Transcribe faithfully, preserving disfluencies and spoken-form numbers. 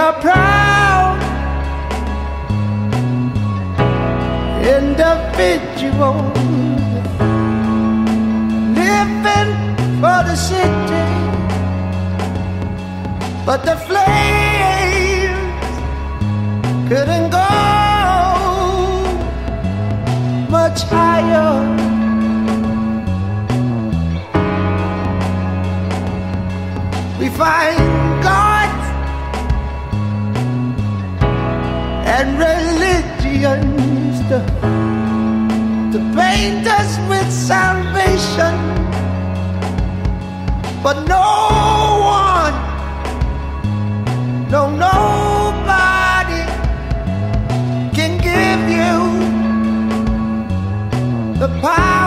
are proud individuals living for the city, but the flames couldn't go much higher. We find God and religions to, to paint us with salvation, but no one, no nobody can give you the power